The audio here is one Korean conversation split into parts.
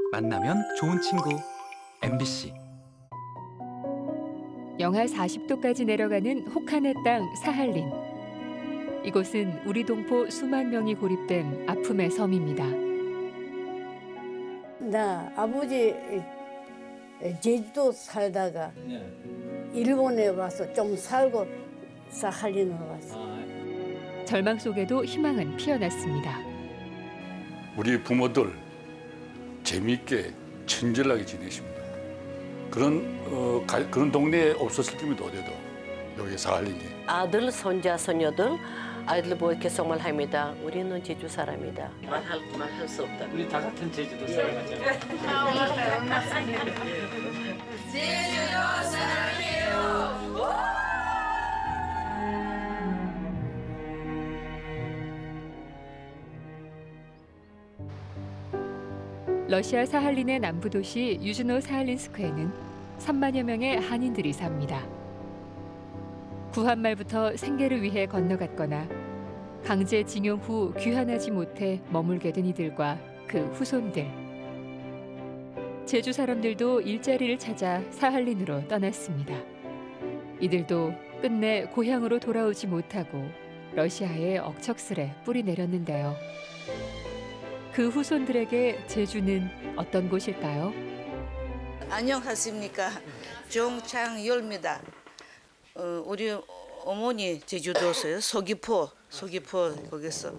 만나면 좋은 친구 MBC. 영하 40도까지 내려가는 혹한의 땅 사할린. 이곳은 우리 동포 수만 명이 고립된 아픔의 섬입니다. 나 아버지 제주도 살다가 일본에 와서 좀 살고 사할린으로 왔어. 절망 속에도 희망은 피어났습니다. 우리 부모들 재미있게 친절하게 지내십니다. 그런 동네에 없었을 겁니다. 어디도 여기 사할린이. 아들, 손자, 손녀들 아이들 보이게 정말 합니다. 우리는 제주 사람이다. 말할 수 없다. 우리 다 같은 제주도 사람이잖아요. 제주도 사람이에요. 러시아 사할린의 남부 도시 유즈노 사할린스크에는 3만여 명의 한인들이 삽니다. 구한 말부터 생계를 위해 건너갔거나 강제징용 후 귀환하지 못해 머물게 된 이들과 그 후손들. 제주 사람들도 일자리를 찾아 사할린으로 떠났습니다. 이들도 끝내 고향으로 돌아오지 못하고 러시아에 억척스레 뿌리 내렸는데요. 그 후손들에게 제주는 어떤 곳일까요? 안녕하십니까. 정창열입니다. 우리 어머니 제주도서요. 서귀포 거기서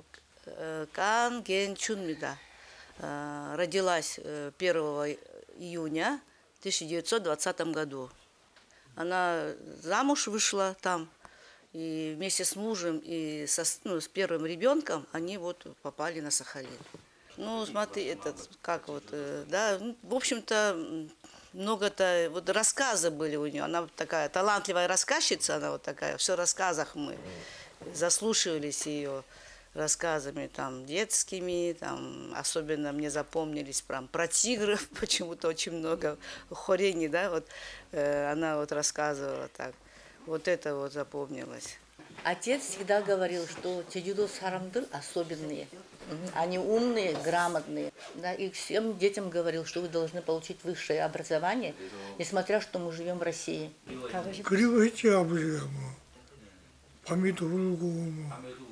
강겐춘입니다. Родилась 1 июня 1920 году. Она замуж вышла там, и вместе с мужем и с первым ребенком они вот попали на Сахалин. Ну, смотри, да, в общем-то, много-то, вот рассказы были у нее. Она такая талантливая рассказчица, она вот такая, все в рассказах мы заслушивались ее рассказами там детскими, там особенно мне запомнились про тигров, почему-то очень много хорений, да, вот она вот рассказывала так. Вот это вот запомнилось. Отец всегда говорил, что 제주도 사람들 особенные. Они умные, грамотные. Да, и всем детям говорил, что вы должны получить высшее образование, несмотря что мы живем в России. 그리고 했지 아버지가 뭐 밤에도 울고 뭐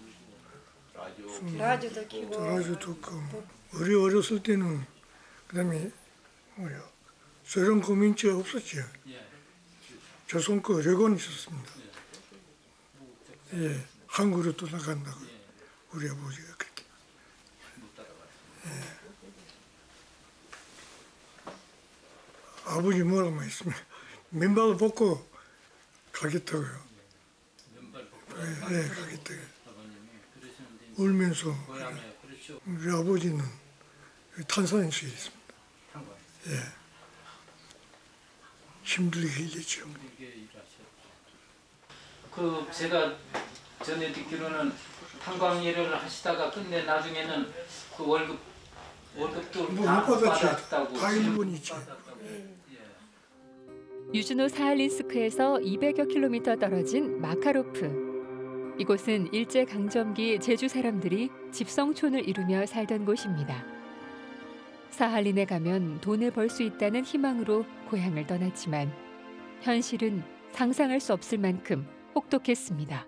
라디오도 키고. 라디오도 듣고 뭐. 우리 어렸을 때는 그다음에 뭐야 소련 국민체가 없었지. 조선 거 레곤 있었습니다. 예, 한국으로 또 나간다고 우리 아버지가 그렇게. 예. 아버지 뭐라고 했으면 맨발을 벗고 가겠다고요. 예, 가겠다고. 울면서 우리 아버지는 탄산수에 있습니다. 예, 힘들게 일했죠. 그 제가 전에 듣기로는 탄광 일을 하시다가 끝내 나중에는 그 월급도 뭐 다 못 받았지. 받았다고. 다 일본이지. 유즈노 사할린스크에서 200여 킬로미터 떨어진 마카로프. 이곳은 일제강점기 제주 사람들이 집성촌을 이루며 살던 곳입니다. 사할린에 가면 돈을 벌 수 있다는 희망으로 고향을 떠났지만 현실은 상상할 수 없을 만큼 혹독했습니다.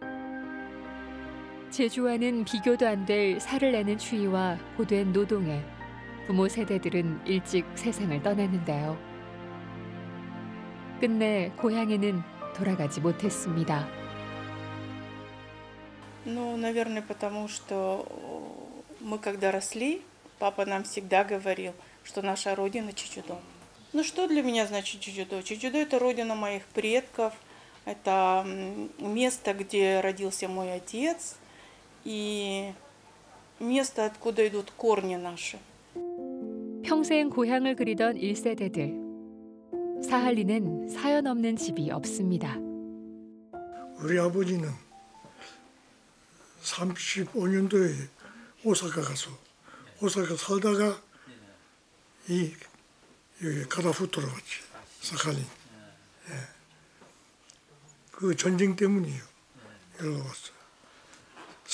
제주와는 비교도 안 될 살을 내는 추위와 고된 노동에 부모 세대들은 일찍 세상을 떠났는데요. 끝내 고향에는 돌아가지 못했습니다. Ну, наверное, потому что мы когда росли, папа нам всегда говорил, что наша родина Чечудо. Ну, что для меня значит Чечудо? Чечудо – это родина моих предков, это место, где родился мой отец, и место, откуда идут корни наши. 평생 고향을 그리던 1세대들. 사할린엔 사연 없는 집이 없습니다. 우리 아버지는 35년도에 오사카 가서 오사카 살다가 여기 가다후 돌아왔지. 사할린. 예. 그 전쟁 때문이에요. 여기 왔어요.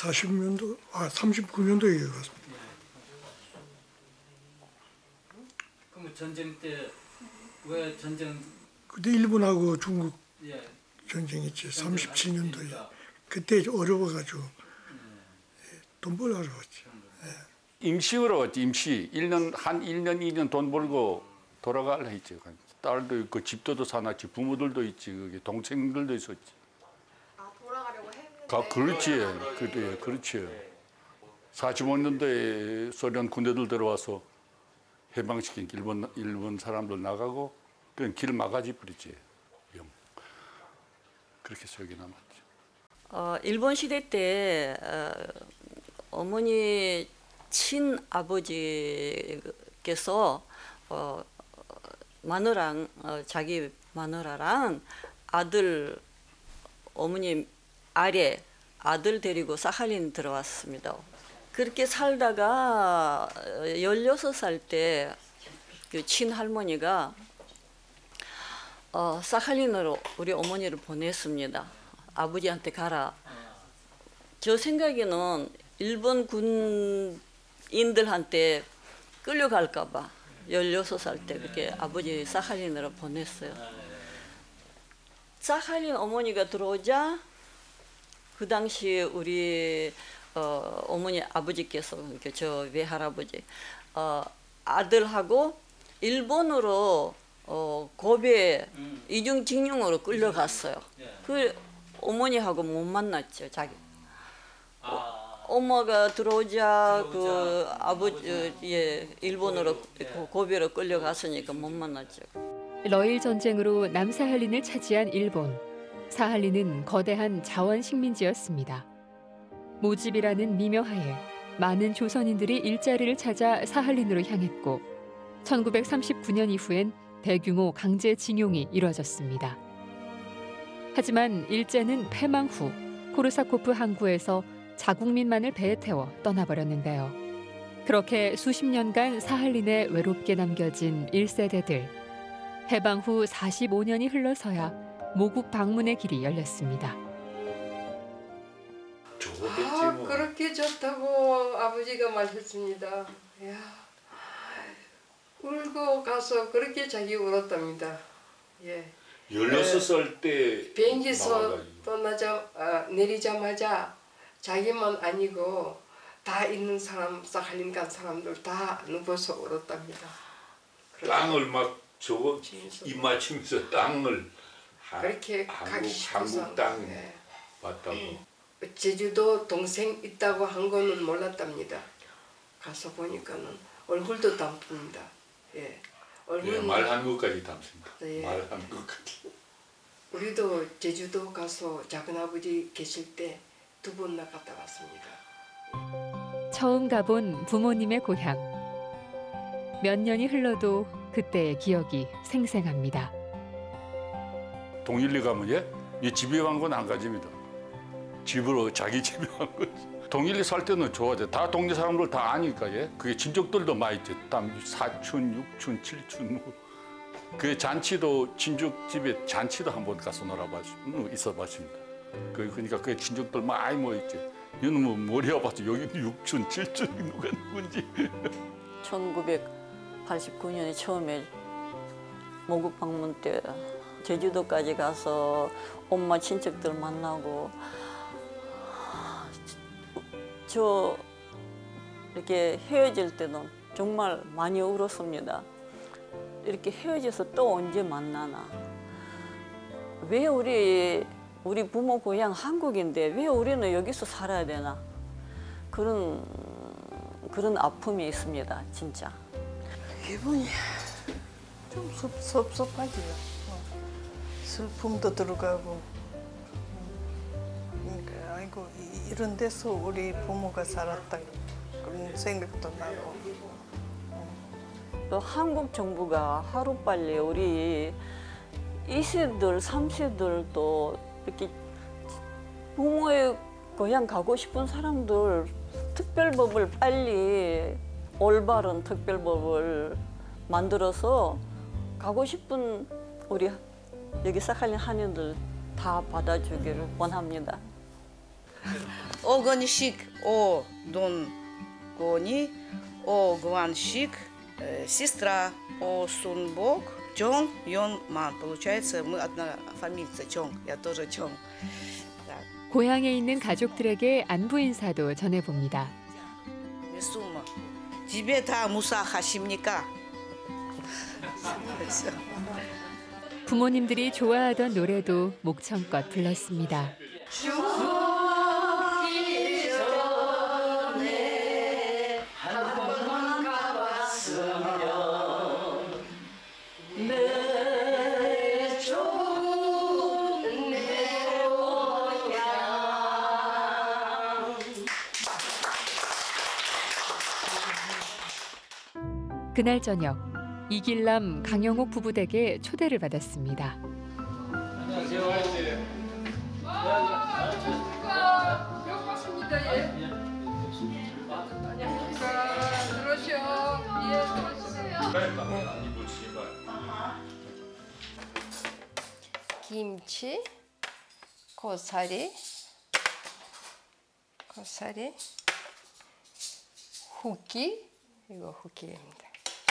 39년도에 여기 왔습니다. 전쟁 때 왜 전쟁? 그때 일본하고 중국 예. 전쟁했지. 37년도에. 그때 어려워가지고 돈 벌러 왔지. 임시로 왔지. 임시. 한 1년 2년 돈 벌고 돌아가려 했지. 딸도 있고 집도 사놨지. 부모들도 있지. 그게 동생들도 있었지. 아, 돌아가려고 했는데. 그렇지. 그래, 그렇지. 45년도에 소련 군대들 들어와서 해방시킨 일본 사람들 나가고 그냥 길 막아지 버리지. 그렇게 기억이 남았죠. 일본 시대 때 어머니 친아버지께서 마누랑 자기 마누라랑 아들 어머니 아래 아들 데리고 사할린 들어왔습니다. 그렇게 살다가 16살 때 그 친할머니가 사할린으로 우리 어머니를 보냈습니다. 아버지한테 가라. 저 생각에는 일본 군인들한테 끌려갈까 봐 16살 때 그렇게 아버지 사할린으로 보냈어요. 사할린 어머니가 들어오자 그 당시 우리 어머니 아버지께서 저 외할아버지 아들하고 일본으로 고베 이중징용으로 끌려갔어요. 그 어머니하고 못 만났죠. 자기 엄마가 들어오자 그 아버지 일본으로 고베로 끌려갔으니까 못 만났죠. 러일 전쟁으로 남사할린을 차지한 일본. 사할린은 거대한 자원 식민지였습니다. 모집이라는 미명하에 많은 조선인들이 일자리를 찾아 사할린으로 향했고 1939년 이후엔 대규모 강제징용이 이뤄졌습니다. 하지만 일제는 패망 후 코르사코프 항구에서 자국민만을 배에 태워 떠나버렸는데요. 그렇게 수십 년간 사할린에 외롭게 남겨진 1세대들. 해방 후 45년이 흘러서야 모국 방문의 길이 열렸습니다. 그렇게 좋다고 아버지가 말했습니다. 야, 울고 가서 그렇게 자기 울었답니다. 예. 16살 때 비행기에서 내리자마자 자기만 아니고 다 있는 사람, 사할린 간 사람들 다 누워서 울었답니다. 땅을 막 저거 입맞추면서 땅을 그렇게 가기 싶어서 한국 땅 봤다고. 제주도 동생 있다고 한 거는 몰랐답니다. 가서 보니까는 얼굴도 담습니다. 예, 얼굴 말한 것까지 담습니다. 예. 말한 것까지. 우리도 제주도 가서 작은 아버지 계실 때 2번 나갔다 왔습니다. 처음 가본 부모님의 고향. 몇 년이 흘러도 그때의 기억이 생생합니다. 동일리 가면 이 집에 간 건 안 가집니다. 집으로 자기 집에 간 거지. 동일리 살 때는 좋아져. 다 동네 사람들 다 아니까 그게 친족들도 많이 있지. 사촌, 육촌, 칠촌 그 잔치도 친족 집에 잔치도 한번 가서 있어봤습니다. 그러니까 그 친족들 많이 모였지. 얘는 뭐 머리 아파서 여기 육촌, 칠촌이 누군지. 1989년에 처음에 모국 방문 때 제주도까지 가서 엄마 친척들 만나고 저 이렇게 헤어질 때는 정말 많이 울었습니다. 이렇게 헤어져서 또 언제 만나나. 왜 우리 부모 고향 한국인데 왜 우리는 여기서 살아야 되나. 그런 아픔이 있습니다, 진짜. 기분이 좀 섭섭하지요. 슬픔도 들어가고. 그러니까 아이고 이런 데서 우리 부모가 살았다 그런 생각도 나고. 또 한국 정부가 하루빨리 우리 2세들, 3세들도 이렇게 부모의 고향 가고 싶은 사람들 특별법을 빨리 올바른 특별법을 만들어서 가고 싶은 우리 여기 사할린 한인들 다 받아주기를 원합니다. 오건식 오돈고니 오관식 сестра Осунбок, Чонг, Йон, Ман. Получается, мы одна фамилия, Чонг. Я тоже Чонг. 고향에 있는 가족들에게 안부 인사도 전해봅니다. Месума, тебе та 무사 하십니까? 부모님들이 좋아하던 노래도 목청껏 불렀습니다. 그날 저녁, 이길남, 강영옥 부부 댁에 초대를 받았습니다. 김치, 고사리, 후기, 이거 후기입니다.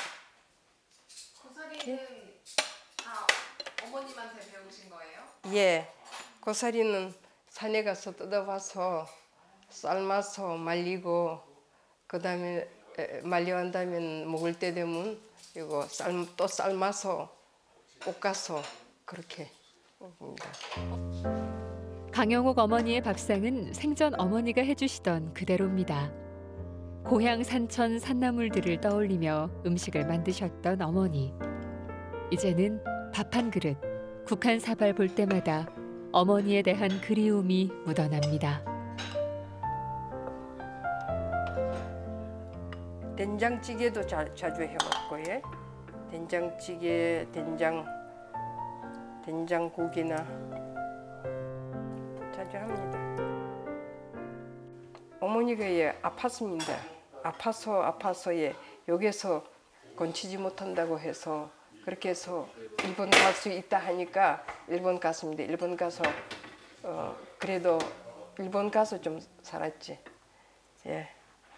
고사리는 다 어머님한테 배우신 거예요? 예, 고사리는 산에 가서 뜯어와서 삶아서 말리고 그다음에 말려한 다음에 먹을 때 되면 이거 또 삶아서 볶아서 그렇게 먹습니다. 강영옥 어머니의 밥상은 생전 어머니가 해주시던 그대로입니다. 고향 산천 산나물들을 떠올리며 음식을 만드셨던 어머니. 이제는 밥 한 그릇, 국한 사발 볼 때마다 어머니에 대한 그리움이 묻어납니다. 된장찌개도 자주 해먹고, 예. 된장찌개, 된장국이나 자주 합니다. 어머니가 아팠습니다. 아파서 여기서 건치지 못한다고 해서 그렇게 해서 일본 갈 수 있다 하니까 일본 갔습니다. 일본 가서 그래도 일본 가서 좀 살았지. 예.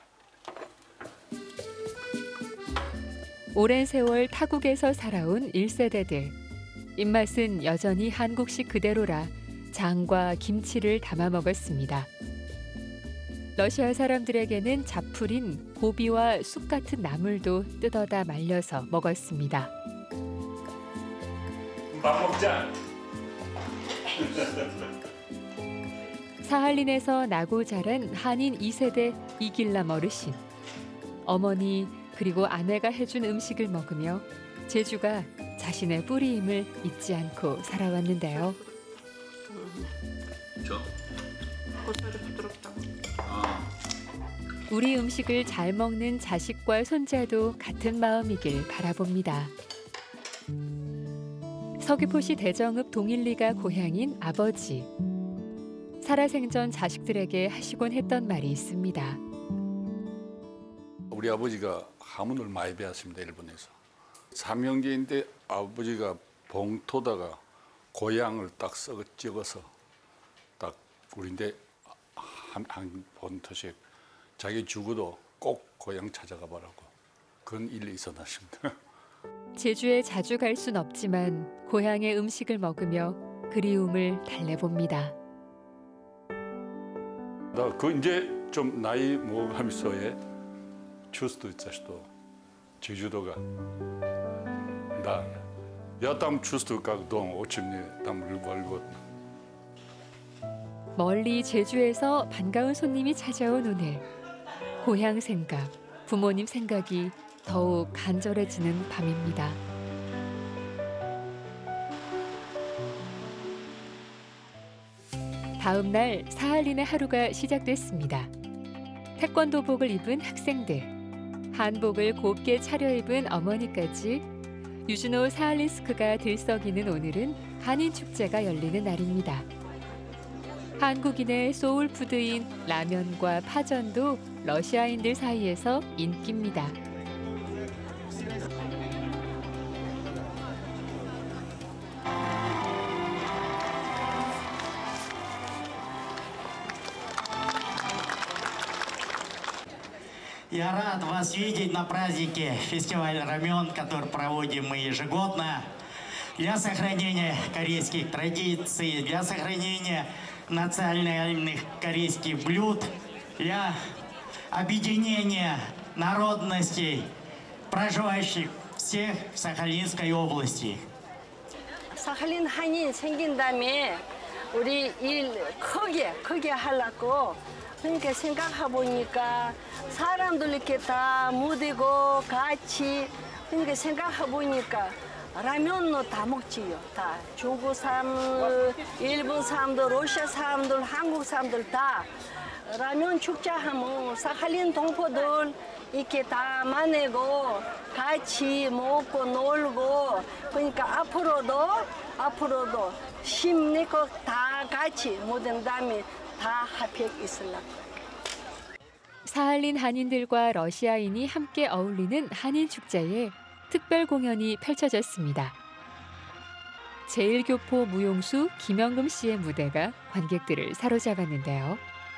오랜 세월 타국에서 살아온 1세대들. 입맛은 여전히 한국식 그대로라 장과 김치를 담아 먹었습니다. 러시아 사람들에게는 잡풀인 고비와 쑥 같은 나물도 뜯어다 말려서 먹었습니다. 밥 먹자. 사할린에서 나고 자란 한인 2세대 이길남 어르신. 어머니 그리고 아내가 해준 음식을 먹으며 제주가 자신의 뿌리임을 잊지 않고 살아왔는데요. 고사리 부드럽다고. 우리 음식을 잘 먹는 자식과 손자도 같은 마음이길 바라봅니다. 서귀포시 대정읍 동일리가 고향인 아버지. 살아생전 자식들에게 하시곤 했던 말이 있습니다. 우리 아버지가 한문을 많이 배웠습니다. 일본에서. 삼형제인데 아버지가 봉토다가 고향을 딱 찍어서 딱 우리인데 한 번토씩 자기 죽어도 꼭 고향 찾아가 보라고 그런 일이 있었습니다. 제주에 자주 갈 순 없지만 고향의 음식을 먹으며 그리움을 달래봅니다. 나 그 이제 좀 나이 먹으면서에 чувствуется, что 제주도가 да, я там чувствую как дома, очень мне там вольготно. 멀리 제주에서 반가운 손님이 찾아온 오늘. 고향 생각, 부모님 생각이 더욱 간절해지는 밤입니다. 다음 날 사할린의 하루가 시작됐습니다. 태권도복을 입은 학생들, 한복을 곱게 차려입은 어머니까지 유즈노 사할린스크가 들썩이는 오늘은 한인축제가 열리는 날입니다. 한국인의 소울푸드인 라면과 파전도 러시아인들 사이에서 인기입니다. Я рад вас видеть на празднике фестиваля рамен, который проводим мы ежегодно для сохранения корейских традиций, для сохранения национальных корейских блюд, для объединения народностей, проживающих всех в Сахалинской области. 사할린 한인 생긴 다음에 우리 일 크게 하려고 그러니까 생각해보니까 사람들 이렇게 다 모이고 같이 그러니까 생각해보니까 라면도 다 먹지요. 다 중국 사람들, 일본 사람들, 러시아 사람들, 한국 사람들 다 라면 축제하면 사할린 동포들 이렇게 다 만나고 같이 먹고 놀고 그러니까 앞으로도 힘내고 다 같이 모든 다음에 다 합해 있으려고. 사할린 한인들과 러시아인이 함께 어울리는 한인 축제에 특별 공연이 펼쳐졌습니다. 제1교포 무용수 김영금 씨의 무대가 관객들을 사로잡았는데요.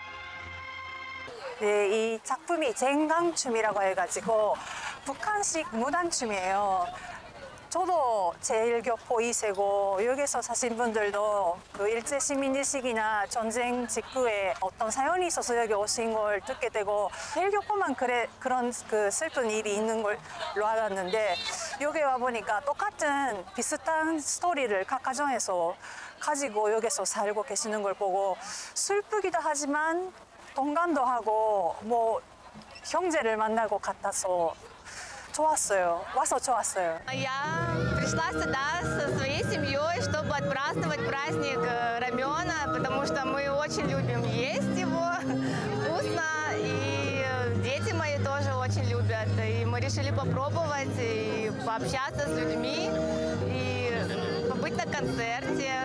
네, 이 작품이 쟁강춤이라고 해가지고 북한식 무단춤이에요. 저도 제1교포 2세고 여기서 사신 분들도 그 일제시민의식이나 전쟁 직후에 어떤 사연이 있어서 여기 오신 걸 듣게 되고 제1교포만 그런 그 슬픈 일이 있는 걸로 알았는데 여기 와보니까 똑같은 비슷한 스토리를 각 가정에서 가지고 여기서 살고 계시는 걸 보고 슬프기도 하지만 동감도 하고 뭐 형제를 만날 것 같아서 좋았어요. 와서 좋았어요. Я пришла сюда со своей семьей, чтобы отпраздновать праздник рамена, потому что мы очень любим есть его вкусно, и дети мои тоже очень любят. И мы решили попробовать и пообщаться с людьми, и побыть на концерте.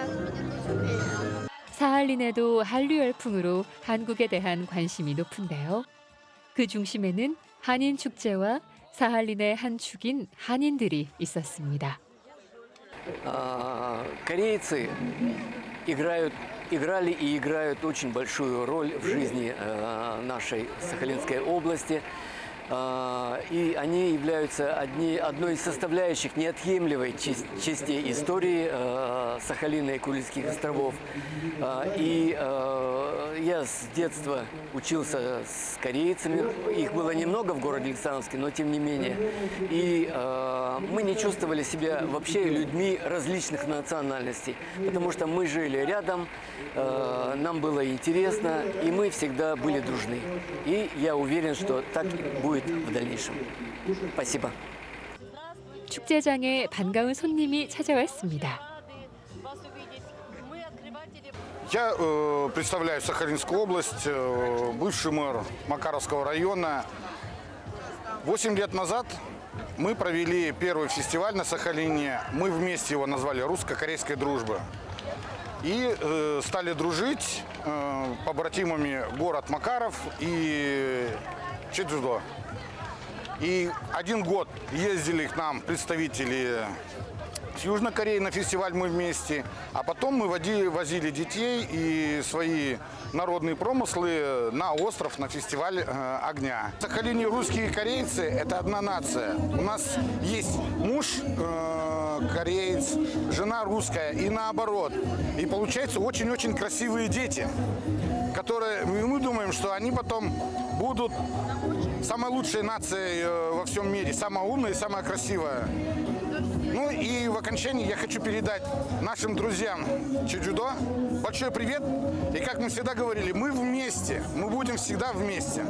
사할린에도 한류 열풍으로 한국에 대한 관심이 높은데요. 그 중심에는 한인 축제와 사할린의 한 축인 한인들이 있었습니다. Корейцы играли и играют очень большую роль в жизни нашей Сахалинской области. И они являются одной из составляющих неотъемлемой части истории Сахалина и Курильских островов. И я с детства учился с корейцами. Их было немного в городе Александровске, но тем не менее. И мы не чувствовали себя вообще людьми различных национальностей, потому что мы жили рядом, нам было интересно, и мы всегда были дружны. И я уверен, что так будет в дальнейшем. Спасибо. 축제장에 반가운 손님이 찾아왔습니다. Я представляю Сахалинскую область, бывший мэр Макаровского района. 8 лет назад мы провели первый фестиваль на Сахалине. Мы вместе его назвали «Русско-корейская дружба». И стали дружить побратимами город Макаров и Чеджудо. И 1 год ездили к нам представители с Южной Кореи на фестиваль мы вместе, а потом мы возили детей и свои народные промыслы на остров, на фестиваль огня. В Сахалине русские и корейцы – это одна нация. У нас есть муж кореец, жена русская и наоборот. И получается очень-очень красивые дети, которые, мы думаем, что они потом будут самой лучшей нацией во всем мире, самая умная и самая красивая. Ну и в окончании я хочу передать нашим друзьям Чеджудо большой привет. И как мы всегда говорили, мы вместе, мы будем всегда вместе.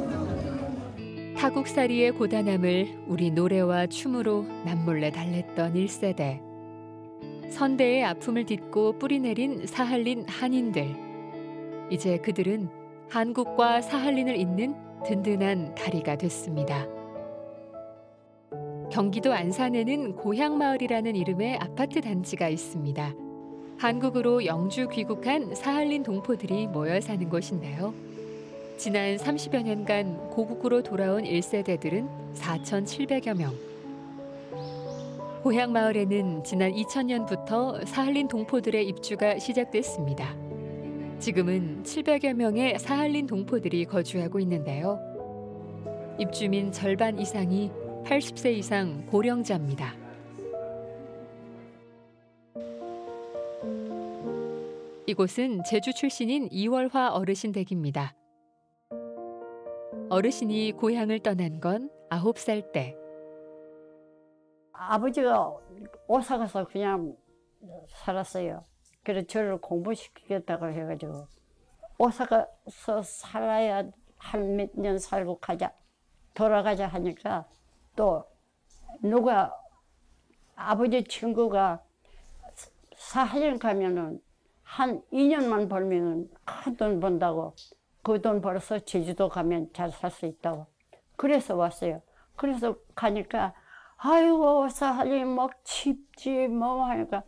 타국살이의 고단함을 우리 노래와 춤으로 남몰래 달랬던 1세대. 선대의 아픔을 딛고 뿌리내린 사할린 한인들. 이제 그들은 한국과 사할린을 잇는 든든한 다리가 됐습니다. 경기도 안산에는 고향마을이라는 이름의 아파트 단지가 있습니다. 한국으로 영주 귀국한 사할린 동포들이 모여 사는 곳인데요. 지난 30여 년간 고국으로 돌아온 1세대들은 4,700여 명. 고향마을에는 지난 2000년부터 사할린 동포들의 입주가 시작됐습니다. 지금은 700여 명의 사할린 동포들이 거주하고 있는데요. 입주민 절반 이상이 80세 이상 고령자입니다. 이곳은 제주 출신인 이월화 어르신 댁입니다. 어르신이 고향을 떠난 건 9살 때. 아버지가 오사가서 그냥 살았어요. 그래서 저를 공부시키겠다고 해가지고 오사가서 살아야 한 몇 년 살고 돌아가자 하니까 또 누가 아버지 친구가 사하령 가면은 한 2년만 벌면은 큰 돈 번다고 그 돈 벌어서 제주도 가면 잘 살 수 있다고 그래서 왔어요. 그래서 가니까 아이고 사하령 막 춥지 뭐 하니까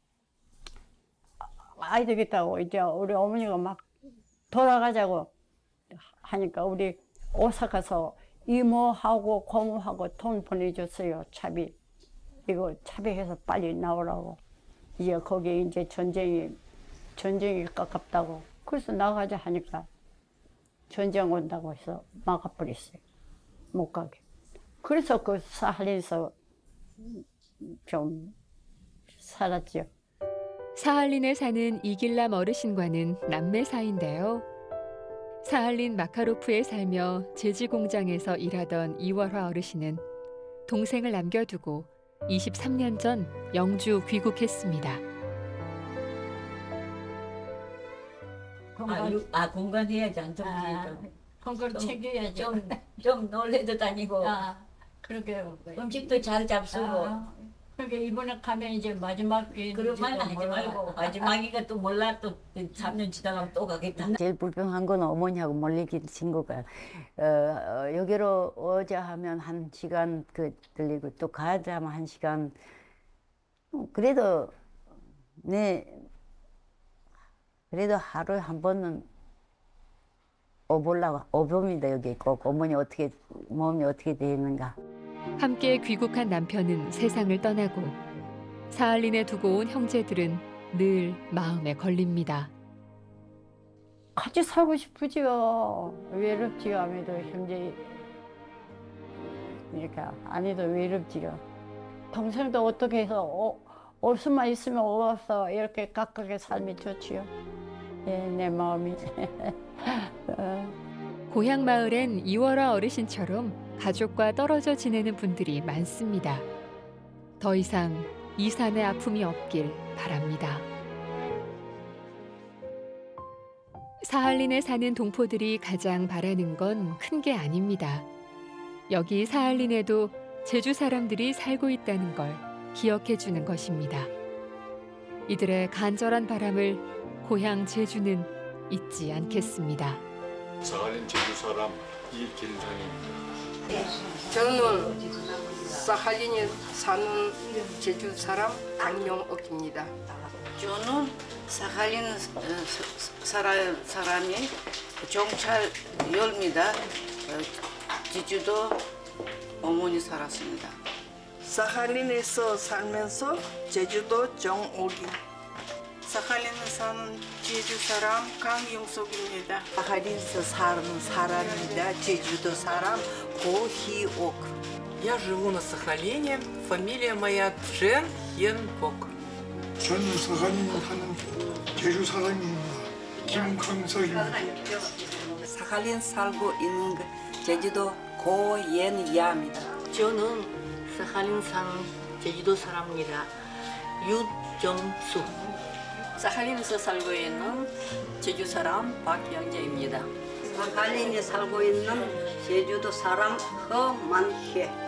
아이 되겠다고 이제 우리 어머니가 막 돌아가자고 하니까 우리 오사카서 이모하고 고모하고 돈 보내줬어요. 차비 이거 차비해서 빨리 나오라고. 이제 거기 이제 전쟁이 가깝다고 그래서 나가자 하니까 전쟁 온다고 해서 막아버렸어요. 못 가게. 그래서 그 사할린에서 좀 살았죠. 사할린에 사는 이길남 어르신과는 남매 사이인데요. 사할린 마카로프에 살며 제지 공장에서 일하던 이월화 어르신은 동생을 남겨두고 23년 전 영주 귀국했습니다. 공간해야지 안정되니까. 건강 챙겨야지. 좀 놀래도 다니고. 그렇게 음식도 잘 잡수고. 그러니까 이번에 가면 이제 마지막 그런 말 하지 말고 마지막이가 또 몰라 또 3년 지나가면 또 가겠다. 제일 불평한 건 어머니하고 멀리긴 친구가 여기로 오자 하면 1시간 들리고 또 가자 하면 1시간. 그래도 그래도 하루에 한 번은 오봅니다. 여기 꼭 어머니 몸이 어떻게 되는가. 함께 귀국한 남편은 세상을 떠나고 사할린에 두고 온 형제들은 늘 마음에 걸립니다. 같이 살고 싶으지요. 외롭지요. 아무래도 형제 이렇게 아니도 외롭지요. 동생도 어떻게 해서 올 수만 있으면 와서 이렇게 각각의 삶이 좋지요. 예, 내 마음이. 고향 마을엔 이월화 어르신처럼 가족과 떨어져 지내는 분들이 많습니다. 더 이상 이 산의 아픔이 없길 바랍니다. 사할린에 사는 동포들이 가장 바라는 건 큰 게 아닙니다. 여기 사할린에도 제주 사람들이 살고 있다는 걸 기억해 주는 것입니다. 이들의 간절한 바람을 고향 제주는 잊지 않겠습니다. 사할린 제주 사람 이길장입니다. 저는 사할린에 사는 제주 사람 강명옥입니다. 저는 사할린 사람이 정찰열입니다. 제주도 어머니 살았습니다. 사할린에서 살면서 제주도 정옥이. 사할린에 사는 제주 사람 강용석입니다. 사할린에서 사는 사람입니다. 제주도 사람 고희옥. Я живу на Сахалине. Фамилия моя Чжен Хенбок. 저는 사할린에 사는 제주 사람입니다. 김광석입니다. 사할린 살고 있는 제주도 고옌야입니다. 저는 사할린 사는 제주도 사람입니다. 유정수. 사할린에서 살고 있는 제주 사람 박영재입니다. 사할린에 살고 있는 제주도 사람 허만혜.